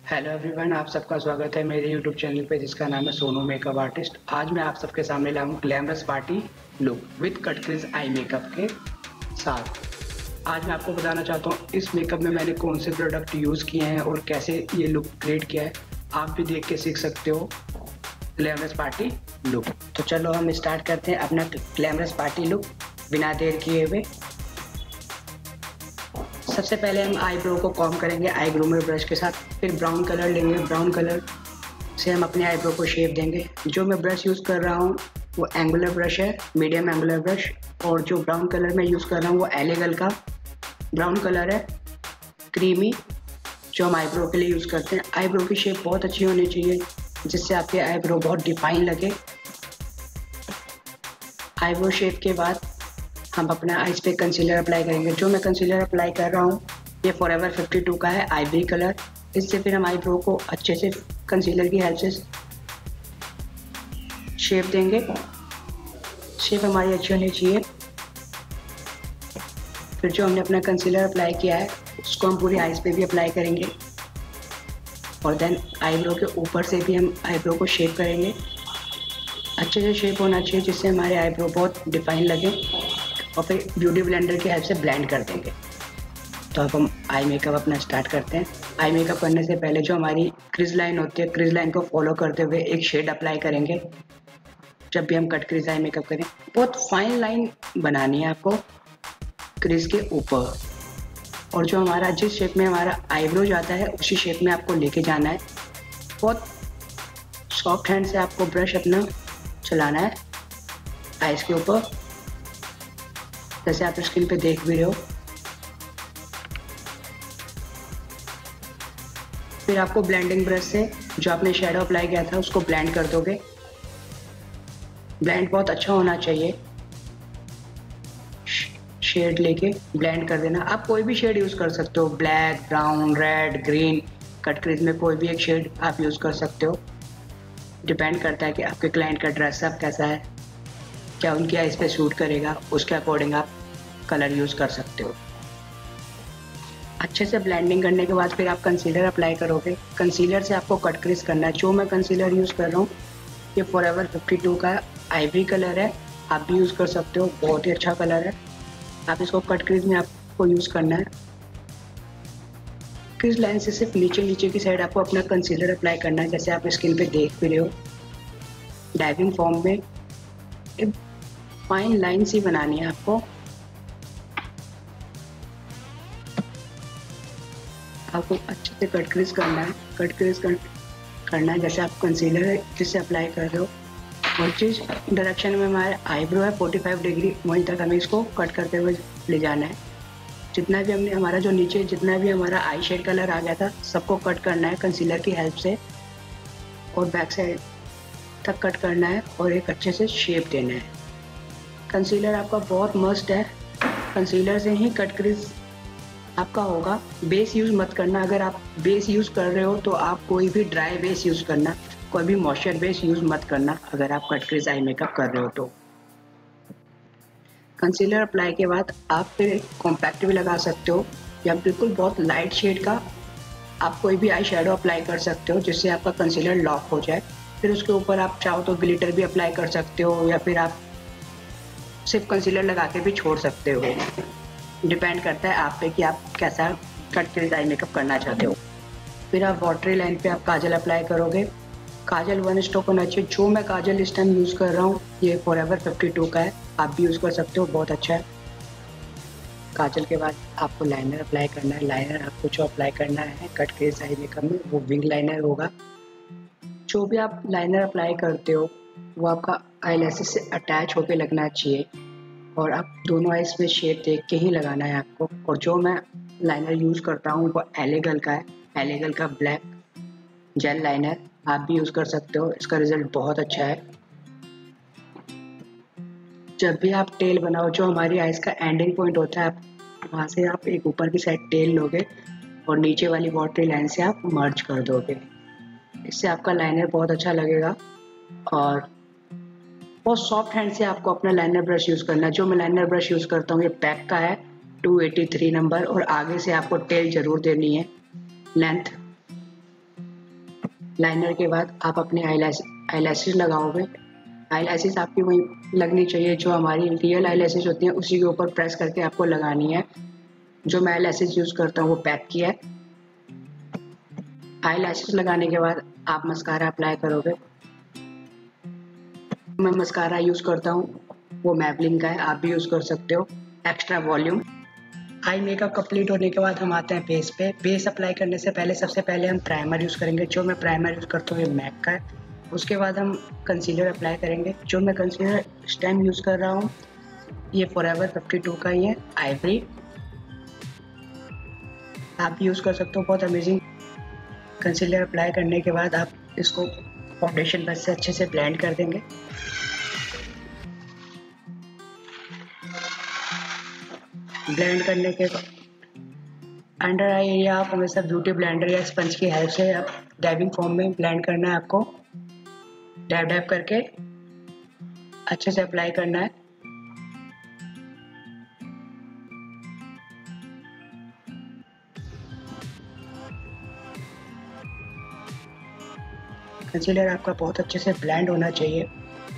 Hello everyone, आप सबका स्वागत है मेरे यूट्यूब चैनल पे जिसका नाम है सोनू मेकअप आर्टिस्ट। आज मैं आप सबके सामने लाया हूँ glamorous party look with cut crease eye makeup के साथ। आज मैं आपको बताना चाहता हूँ इस मेकअप में मैंने कौन से प्रोडक्ट यूज़ किए हैं और कैसे ये लुक क्रिएट किया है। आप भी देख के सीख सकते हो ग्लैमरस पार्टी लुक। तो चलो हम स्टार्ट करते हैं अपना ग्लैमरस पार्टी लुक बिना देर किए हुए। सबसे पहले हम आईब्रो को कॉम्ब करेंगे आई ग्रूमर ब्रश के साथ, फिर ब्राउन कलर लेंगे। ब्राउन कलर से हम अपने आईब्रो को शेप देंगे। जो मैं ब्रश यूज़ कर रहा हूँ वो एंगुलर ब्रश है, मीडियम एंगुलर ब्रश। और जो ब्राउन कलर मैं यूज़ कर रहा हूँ वो एलेगल का ब्राउन कलर है, क्रीमी, जो हम आईब्रो के लिए यूज़ करते हैं। आईब्रो की शेप बहुत अच्छी होनी चाहिए जिससे आपके आईब्रो बहुत डिफाइन लगे। आईब्रो शेप के बाद हम अपना आइज पे कंसीलर अप्लाई करेंगे। जो मैं कंसीलर अप्लाई कर रहा हूँ ये फॉरएवर 52 का है, आइवरी कलर। इससे फिर हम आईब्रो को अच्छे से कंसीलर की हेल्प से शेप देंगे। शेप हमारी अच्छी होनी चाहिए। फिर जो हमने अपना कंसीलर अप्लाई किया है उसको हम पूरी आइज पे भी अप्लाई करेंगे और देन आईब्रो के ऊपर से भी हम आईब्रो को शेप करेंगे। अच्छे से शेप होना चाहिए जिससे हमारे आईब्रो बहुत डिफाइन लगे और फिर ब्यूटी ब्लेंडर की हेल्प से ब्लेंड कर देंगे। तो अब हम आई मेकअप अपना स्टार्ट करते हैं। आई मेकअप करने से पहले जो हमारी क्रिज लाइन होती है, क्रिज लाइन को फॉलो करते हुए एक शेड अप्लाई करेंगे। जब भी हम कट क्रिज आई मेकअप करें बहुत फाइन लाइन बनानी है आपको क्रिज के ऊपर, और जो हमारा जिस शेप में हमारा आईब्रो जाता है उसी शेप में आपको लेके जाना है। बहुत सॉफ्ट हैंड से आपको ब्रश अपना चलाना है आइज के ऊपर, जैसे आप स्क्रीन पे देख भी रहे हो। फिर आपको ब्लेंडिंग ब्रश से जो आपने शेडो अप्लाई किया था उसको ब्लेंड कर दोगे। ब्लेंड बहुत अच्छा होना चाहिए, शेड लेके ब्लेंड कर देना। आप कोई भी शेड यूज़ कर सकते हो, black, brown, red, green. Cut crease में कोई भी एक शेड आप यूज़ कर सकते हो। डिपेंड करता है कि आपके क्लाइंट का ड्रेसअप कैसा है, क्या उनकी आइज पे सूट करेगा, उसके अकॉर्डिंग आप कलर यूज़ कर सकते हो। अच्छे से ब्लेंडिंग करने के बाद फिर आप कंसीलर अप्लाई करोगे। कंसीलर से आपको कट क्रीज करना है। जो मैं कंसीलर यूज़ कर रहा हूँ ये फॉरएवर 52 का आइवरी कलर है, आप भी यूज़ कर सकते हो, बहुत ही अच्छा कलर है। आप इसको कट क्रीज में आपको यूज़ करना है। क्रीज लाइन से सिर्फ नीचे नीचे की साइड आपको अपना कंसीलर अप्लाई करना है, जैसे आप स्क्रीन पे देख भी रहे हो। डाइविंग फॉर्म में एक फाइन लाइन सी बनानी है आपको। आपको अच्छे से कट क्रीज करना है। कट क्रीज करना है जैसे आप कंसीलर जिससे अप्लाई कर रहे हो, और जिस डायरेक्शन में हमारा आईब्रो है 45 डिग्री वहीं तक हमें इसको कट करते हुए ले जाना है। जितना भी हमने हमारा जो नीचे जितना भी हमारा आई शेड कलर आ गया था सबको कट करना है कंसीलर की हेल्प से, और बैक साइड तक कट करना है और एक अच्छे से शेप देना है। कंसीलर आपका बहुत मस्ट है, कंसीलर से ही कट क्रीज आपका होगा। बेस यूज़ मत करना। अगर आप बेस यूज़ कर रहे हो तो आप कोई भी ड्राई बेस यूज़ करना, कोई भी मॉइस्चर बेस यूज़ मत करना अगर आप कट क्रीज आई मेकअप कर रहे हो तो। कंसीलर अप्लाई के बाद आप फिर कॉम्पैक्ट भी लगा सकते हो, या बिल्कुल बहुत लाइट शेड का आप कोई भी आई शेडो अप्लाई कर सकते हो जिससे आपका कंसीलर लॉक हो जाए। फिर उसके ऊपर आप चाहो तो ग्लिटर भी अप्लाई कर सकते हो, या फिर आप सिर्फ कंसीलर लगा के भी छोड़ सकते हो। डिपेंड करता है आप पे कि आप कैसा कट क्रीज आई मेकअप करना चाहते हो। फिर आप वाटरी लाइन पे आप काजल अप्लाई करोगे। काजल 1 स्ट्रोक होना चाहिए। जो मैं काजल इस टाइम यूज़ कर रहा हूँ ये फॉरएवर 52 का है, आप भी यूज़ कर सकते हो, बहुत अच्छा है। काजल के बाद आपको लाइनर अप्लाई करना है। लाइनर आपको जो अप्लाई करना है कट क्रीज आई मेकअप में वो विंग लाइनर होगा। जो भी आप लाइनर अप्लाई करते हो वो आपका आईलैशेस से अटैच होकर लगना चाहिए, और आप दोनों आइज में शेप देख के ही लगाना है आपको। और जो मैं लाइनर यूज़ करता हूँ वो एलेगल का है, एलेगल का ब्लैक जेल लाइनर, आप भी यूज़ कर सकते हो, इसका रिजल्ट बहुत अच्छा है। जब भी आप टेल बनाओ, जो हमारी आइज का एंडिंग पॉइंट होता है, आप वहाँ से आप एक ऊपर की साइड टेल लोगे और नीचे वाली वाटरी लाइन से आप मर्ज कर दोगे। इससे आपका लाइनर बहुत अच्छा लगेगा। और बहुत सॉफ्ट हैंड से आपको अपना लाइनर ब्रश यूज़ करना है। जो मैं लाइनर ब्रश यूज़ करता हूँ ये पैक का है 283 नंबर, और आगे से आपको टेल ज़रूर देनी है लेंथ। लाइनर के बाद आप अपने आईलैशेस लगाओगे। आईलैशेस आपकी वही लगनी चाहिए जो हमारी रियल आईलैशेस होती हैं, उसी के ऊपर प्रेस करके आपको लगानी है। जो मैं आईलैशेस यूज़ करता हूँ वो पैक की है। आईलैशेस लगाने के बाद आप मस्कारा अप्लाई करोगे। मैं मस्कारा यूज़ करता हूँ वो मैबलिन का है, आप भी यूज़ कर सकते हो, extra volume. Eye makeup complete होने के बाद हम आते हैं बेस पे। बेस अप्लाई करने से पहले सबसे पहले हम प्राइमर यूज़ करेंगे। जो मैं प्राइमर यूज़ करता हूँ ये मैक का है। उसके बाद हम कंसीलर अप्लाई करेंगे। जो मैं कंसीलर इस टाइम यूज़ कर रहा हूँ ये फॉरएवर 52 का ही है, आइवरी। आप यूज़ कर सकते हो, बहुत अमेजिंग। कंसीलर अप्लाई करने के बाद आप इसको फाउंडेशन ब्रश से अच्छे से ब्लेंड कर देंगे। ब्लेंड करने के बाद अंडर आई एरिया आप हमेशा ब्यूटी ब्लेंडर या स्पंज की हेल्प से आप डैबिंग फॉर्म में ब्लेंड करना है। आपको डैब डैब करके अच्छे से अप्लाई करना है। कंसीलर आपका बहुत अच्छे से ब्लेंड होना चाहिए।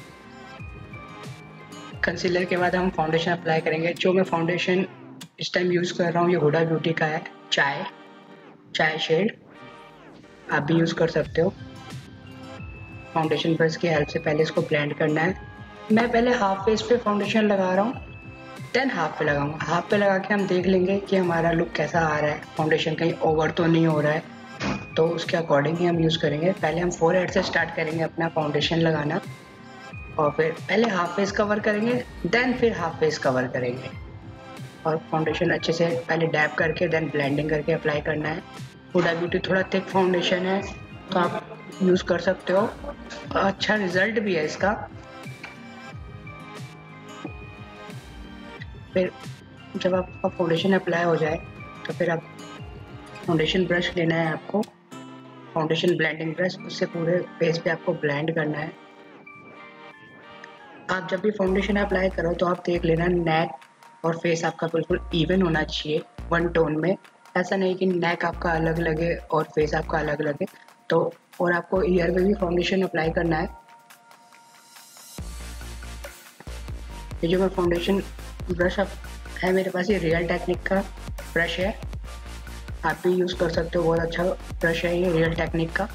कंसीलर के बाद हम फाउंडेशन अप्लाई करेंगे। जो मैं फाउंडेशन इस टाइम यूज़ कर रहा हूँ ये हुडा ब्यूटी का है, चाय शेड। आप भी यूज़ कर सकते हो। फाउंडेशन ब्रश की हेल्प से पहले इसको ब्लेंड करना है। मैं पहले हाफ फेस पे फाउंडेशन लगा रहा हूँ, देन हाफ पे लगाऊंगा। हाफ पे लगा के हम देख लेंगे कि हमारा लुक कैसा आ रहा है, फाउंडेशन कहीं ओवर तो नहीं हो रहा है, तो उसके अकॉर्डिंग ही हम यूज़ करेंगे। पहले हम फोरहेड से स्टार्ट करेंगे अपना फाउंडेशन लगाना, और फिर पहले हाफ फेस कवर करेंगे, देन फिर हाफ फेस कवर करेंगे। और फाउंडेशन अच्छे से पहले डैब करके देन ब्लेंडिंग करके अप्लाई करना है। हुडा ब्यूटी थोड़ा थिक फाउंडेशन है तो आप यूज़ कर सकते हो, अच्छा रिजल्ट भी है इसका। फिर जब आपका फाउंडेशन अप्लाई हो जाए तो फिर आप फाउंडेशन ब्रश लेना है आपको, फाउंडेशन ब्लेंडिंग ब्रश, उससे पूरे फेस पे आपको ब्लेंड करना है। आप जब भी फाउंडेशन अप्लाई करो तो आप देख लेना नेक और फेस आपका बिल्कुल इवन होना चाहिए, वन टोन में। ऐसा नहीं कि नेक आपका अलग लगे और फेस आपका अलग लगे। तो और आपको ईयर में भी फाउंडेशन अप्लाई करना है। ये जो मैं फाउंडेशन ब्रश है मेरे पास, ये रियल टेक्निक का ब्रश है, आप भी यूज़ कर सकते हो, बहुत अच्छा ब्रश है ये रियल टेक्निक का।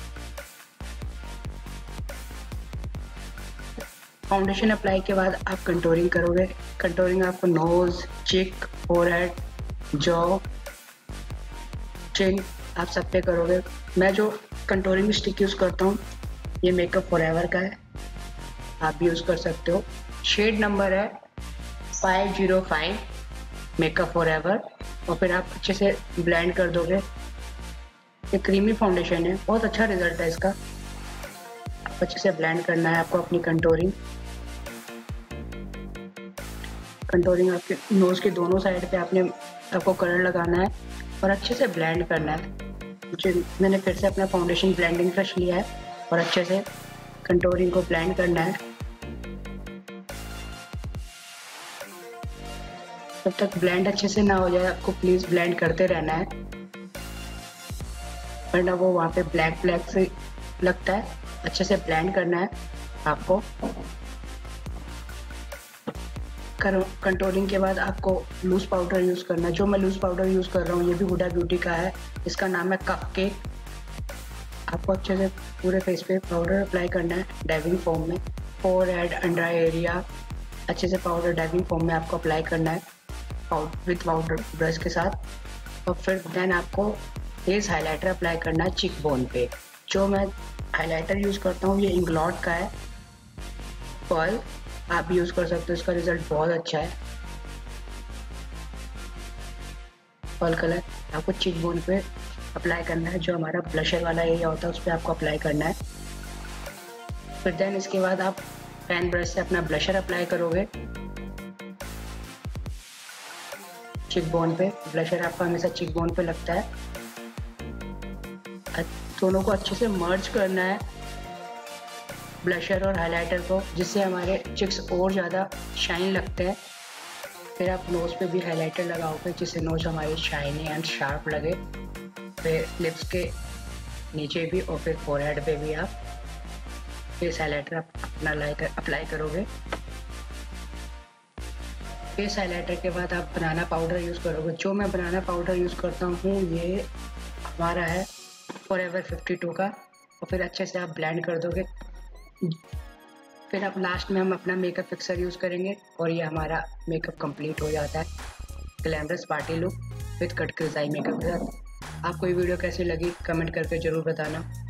फाउंडेशन अप्लाई के बाद आप कंटूरिंग करोगे। कंटूरिंग आपको नोज़, चिक, फोरहेड, जॉ, चिन आप सब पे करोगे। मैं जो कंटूरिंग स्टिक यूज़ करता हूँ ये मेकअप फॉरएवर का है, आप भी यूज़ कर सकते हो। शेड नंबर है 505 मेकअप फॉरएवर। और फिर आप अच्छे से ब्लेंड कर दोगे। ये क्रीमी फाउंडेशन है, बहुत अच्छा रिजल्ट है इसका। अच्छे से ब्लेंड करना है आपको अपनी कंटूरिंग आपके नोज़ के दोनों साइड पे आपको कलर लगाना है और अच्छे से ब्लेंड करना है। मैंने फिर से अपना फाउंडेशन ब्लेंडिंग ब्रश लिया है और अच्छे से कंटूरिंग को ब्लेंड करना है। जब तक ब्लेंड अच्छे से ना हो जाए आपको प्लीज़ ब्लेंड करते रहना है, वरना वो वहाँ पे ब्लैक से लगता है। अच्छे से ब्लेंड करना है आपको। कंटूरिंग के बाद आपको लूज़ पाउडर यूज़ करना है। जो मैं लूज़ पाउडर यूज़ कर रहा हूँ ये भी हुडा ब्यूटी का है, इसका नाम है कपकेक। आपको अच्छे से पूरे फेस पे पाउडर अप्लाई करना है डैबिंग फॉर्म में। फोरहेड, अंडर आई एरिया अच्छे से पाउडर डैबिंग फॉर्म में आपको अप्लाई करना है विथ पाउडर ब्रश के साथ। और फिर देन आपको फेस हाइलाइटर अप्लाई करना है चिक बोन पे। जो मैं हाइलाइटर यूज़ करता हूँ ये इंग्लॉट का है, पर्ल, आप भी यूज़ कर सकते हो, इसका रिजल्ट बहुत अच्छा है। पर्ल कलर आपको चिक बोन पे अप्लाई करना है, जो हमारा ब्लशर वाला एरिया होता है उस पर आपको अप्लाई करना है। फिर देन इसके बाद आप पेन ब्रश से अपना ब्लशर अप्लाई करोगे चिक बोन पे। ब्लशर आपका हमेशा चिक बोन पे लगता है। दोनों को अच्छे से मर्ज करना है, ब्लशर और हाइलाइटर को, जिससे हमारे चिक्स और ज़्यादा शाइन लगते हैं। फिर आप नोज़ पे भी हाइलाइटर लगाओगे जिससे नोज़ हमारी शाइनी एंड शार्प लगे। फिर लिप्स के नीचे भी और फिर फोरहेड पे भी आप फेस हाइलाइटर अपना अप्लाई करोगे। फेस हाइलाइटर के बाद आप बनाना पाउडर यूज़ करोगे। जो मैं बनाना पाउडर यूज़ करता हूँ ये हमारा है फॉरएवर 52 का, और फिर अच्छे से आप ब्लेंड कर दोगे। फिर अब लास्ट में हम अपना मेकअप फिक्सर यूज़ करेंगे और ये हमारा मेकअप कंप्लीट हो जाता है। Glamorous party look with cut crease makeup के साथ। आपको ये वीडियो कैसी लगी कमेंट करके ज़रूर बताना।